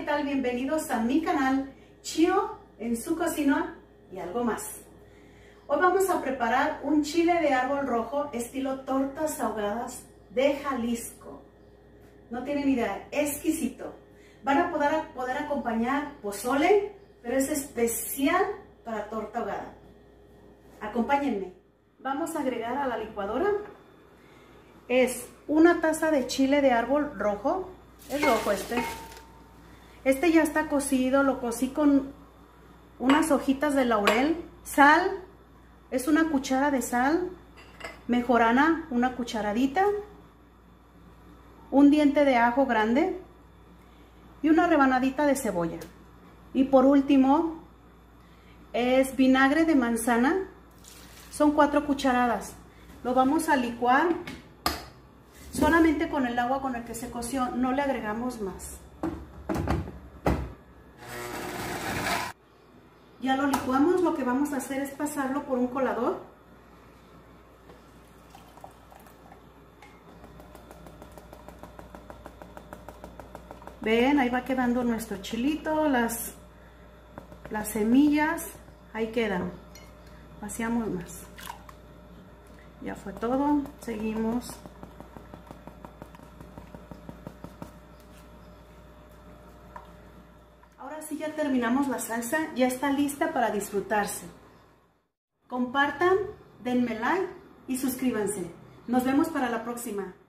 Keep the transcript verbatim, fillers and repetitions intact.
tal? Bienvenidos a mi canal Chio en su cocina y algo más. Hoy vamos a preparar un chile de árbol rojo estilo tortas ahogadas de Jalisco. No tienen idea, exquisito. Van a poder, poder acompañar pozole, pero es especial para torta ahogada. Acompáñenme. Vamos a agregar a la licuadora es una taza de chile de árbol rojo. Es rojo este. Este ya está cocido, lo cocí con unas hojitas de laurel, sal, es una cuchara de sal, mejorana, una cucharadita, un diente de ajo grande y una rebanadita de cebolla. Y por último es vinagre de manzana, son cuatro cucharadas. Lo vamos a licuar solamente con el agua con el que se coció, no le agregamos más. Ya lo licuamos, lo que vamos a hacer es pasarlo por un colador. Ven, ahí va quedando nuestro chilito, las, las semillas, ahí quedan. Vaciamos más. Ya fue todo, seguimos. Ahora sí ya terminamos la salsa, ya está lista para disfrutarse. Compartan, denme like y suscríbanse. Nos vemos para la próxima.